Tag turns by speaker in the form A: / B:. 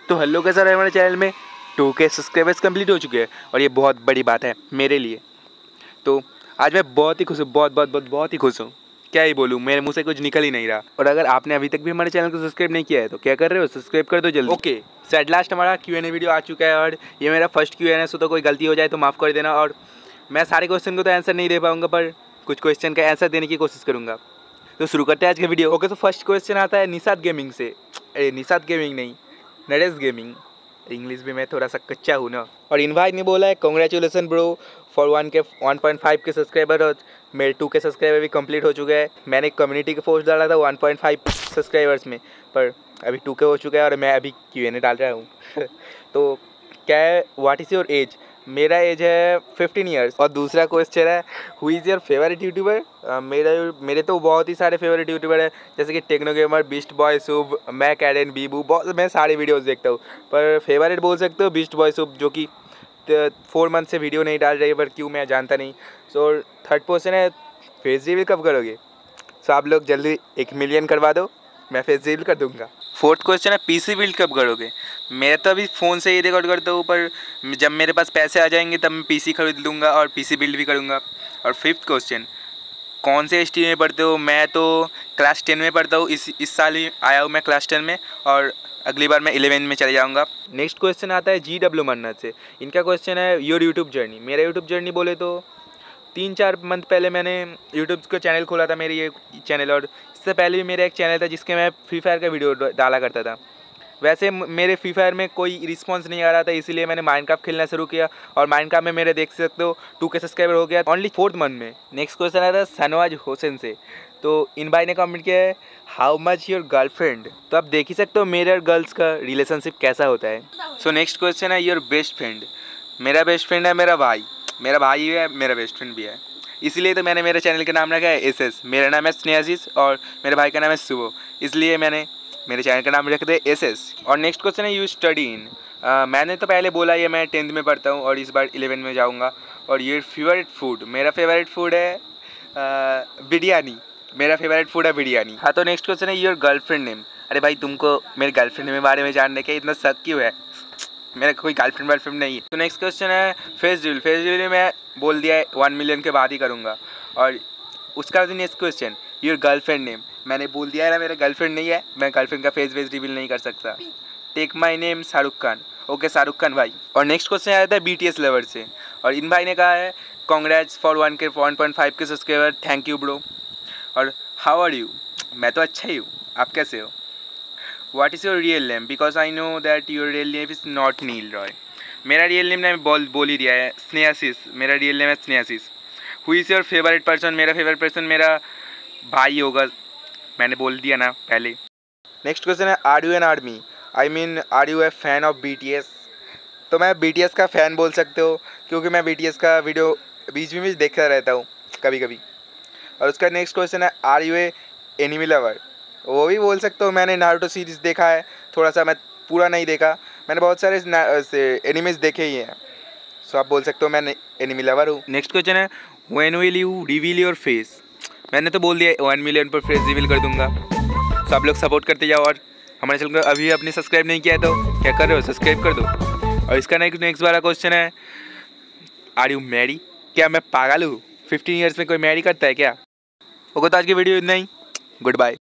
A: तो हेलो कैसा रहे हमारे चैनल में 2K सब्सक्राइबर्स कंप्लीट हो चुके हैं और ये बहुत बड़ी बात है मेरे लिए। तो आज मैं बहुत ही खुश हूँ, बहुत ही खुश हूँ। क्या ही बोलूँ, मेरे मुंह से कुछ निकल ही नहीं रहा। और अगर आपने अभी तक भी हमारे चैनल को सब्सक्राइब नहीं किया है तो क्या कर रहे हो, सब्सक्राइब कर दो जल्दी। ओके, सो एट लास्ट हमारा Q&A वीडियो आ चुका है और ये मेरा फर्स्ट Q&A है, सो तो कोई गलती हो जाए तो माफ़ कर देना। और मैं सारे क्वेश्चन को तो आंसर नहीं दे पाऊँगा, पर कुछ क्वेश्चन का आंसर देने की कोशिश करूँगा। तो शुरू करते हैं आज का वीडियो। ओके, तो फर्स्ट क्वेश्चन आता है निषाद गेमिंग से। निषाद गेमिंग नहीं, नरेश गेमिंग। इंग्लिश भी मैं थोड़ा सा कच्चा हूँ ना। और इनवाइट ने बोला है congratulation bro for 1.5 K subscriber. और मेरे 2 के सब्सक्राइबर भी कंप्लीट हो चुके हैं। मैंने कम्युनिटी के पोस्ट डाला था 1.5 सब्सक्राइबर्स में, पर अभी 2 के हो चुका है और मैं अभी Q&A डाल रहा हूँ। तो क्या है, व्हाट इज़ योर एज? मेरा एज है 15 ईयर्स। और दूसरा क्वेश्चन है who is your favourite YouTuber? मेरे तो बहुत ही सारे फेवरेट यूट्यूबर है, जैसे कि Techno Gamer, Beast Boy Shubh, Mac Aidan, Bibu. बहुत मैं सारे वीडियोस देखता हूँ, पर फेवरेट बोल सकते हो बीस्ट बॉय शुभ, जो कि 4 मंथ से वीडियो नहीं डाल रही है, पर क्यों मैं जानता नहीं। सो थर्ड क्वेश्चन है फेस रिवील कब करोगे? सो आप लोग जल्दी 1 मिलियन करवा दो, मैं फेस रिवील कर दूँगा। फोर्थ क्वेश्चन है पीसी बिल्ड कब करोगे? मैं तो अभी फ़ोन से ही रिकॉर्ड करता हूँ, पर जब मेरे पास पैसे आ जाएंगे तब मैं पीसी खरीद लूँगा और पीसी बिल्ड भी करूँगा। और फिफ्थ क्वेश्चन, कौन से स्ट्रीम में पढ़ते हो? मैं तो क्लास 10 में पढ़ता हूँ। इस साल ही आया हूँ मैं क्लास 10 में, और अगली बार मैं 11 में चले जाऊँगा। नेक्स्ट क्वेश्चन आता है GW मन्नत से। इनका क्वेश्चन है योर यूट्यूब जर्नी। मेरा यूट्यूब जर्नी बोले तो 3-4 मंथ पहले मैंने यूट्यूब का चैनल खोला था, मेरी ये चैनल। और इससे पहले भी मेरा एक चैनल था जिसके मैं फ्री फायर का वीडियो डाला करता था। वैसे मेरे फ्री फायर में कोई रिस्पांस नहीं आ रहा था, इसीलिए मैंने माइनक्राफ्ट खेलना शुरू किया। और माइनक्राफ्ट में मेरे देख सकते हो 2K सब्सक्राइबर हो गया ओनली 4th मंथ में। नेक्स्ट क्वेश्चन आया था सनवाज हुसैन से। तो इन भाई ने कमेंट किया है हाउ मच योर गर्लफ्रेंड। तो आप देख ही सकते हो मेरे और गर्ल्स का रिलेशनशिप कैसा होता है। सो नेक्स्ट क्वेश्चन है योर बेस्ट फ्रेंड। मेरा बेस्ट फ्रेंड है मेरा भाई। मेरा भाई है, मेरा बेस्ट फ्रेंड भी है, इसलिए तो मैंने मेरे चैनल का नाम रखा है SS। मेरा नाम है स्नेहाशीष और मेरे भाई का नाम है शुभ, इसलिए मैंने मेरे चैनल का नाम रख दे SS। और नेक्स्ट क्वेश्चन है यू स्टडी इन। मैंने तो पहले बोला ये मैं 10th में पढ़ता हूँ और इस बार 11 में जाऊँगा। और ये फेवरेट फूड, मेरा फेवरेट फूड है बिरयानी। मेरा फेवरेट फूड है बिरयानी। हाँ, तो नेक्स्ट क्वेश्चन है योर गर्लफ्रेंड नेम। अरे भाई, तुमको मेरे गर्लफ्रेंड के बारे में जानने का इतना शक क्यों है? मेरा कोई गर्लफ्रेंड वर्लफ्रेंड नहीं है। तो नेक्स्ट क्वेश्चन है फेस रिवील। फेस रिवील मैं बोल दिया है 1 मिलियन के बाद ही करूँगा। और उसका next question your girlfriend name. मैंने बोल दिया है ना, मेरा गर्लफ्रेंड नहीं है, मैं गर्लफ्रेंड का फेस रिवील नहीं कर सकता। Take my name Shahrukh Khan. Okay Shahrukh Khan भाई। और नेक्स्ट क्वेश्चन आया था BTS लवर से। और इन भाई ने कहा है congrats for 1.5 K subscriber, thank you bro. और हाउ आर यू? मैं तो अच्छा ही हूँ, आप कैसे हो? What is your real name? Because I know that your real name is not Neel Roy. मेरा रियल नेम ने बोल ही दिया है, स्नेहाशीष। मेरा रियल नेम है Snehashish. Who is your favourite person? मेरा फेवरेट पर्सन मेरा भाई होगा, मैंने बोल दिया ना पहले। नेक्स्ट क्वेश्चन है are you an army? I mean are you a fan of BTS? तो मैं BTS का फ़ैन बोल सकते हो, क्योंकि मैं BTS का वीडियो बीच में भी देखता रहता हूँ कभी कभी। और उसका नेक्स्ट क्वेश्चन है are you a enemy lover? वो भी बोल सकते हो, मैंने नारुतो सीरीज़ देखा है थोड़ा सा, मैं पूरा नहीं देखा। मैंने बहुत सारे एनिमीज़ देखे ही हैं, सो आप बोल सकते हो मैं एनिमी लवर हूँ। नेक्स्ट क्वेश्चन है when will you reveal your face? मैंने तो बोल दिया 1 मिलियन पर फेस रिवील कर दूंगा। सो आप लोग सपोर्ट करते जाओ। और हमारे चैनल को अभी अपनी सब्सक्राइब नहीं किया है तो क्या कर रहे हो, सब्सक्राइब कर दो। और इसका नेक्स्ट वाला क्वेश्चन है आर यू मैरी? क्या मैं पागल हूँ? 15 ईयर्स में कोई मैरी करता है क्या? ओके, तो आज की वीडियो इतना ही। Good bye.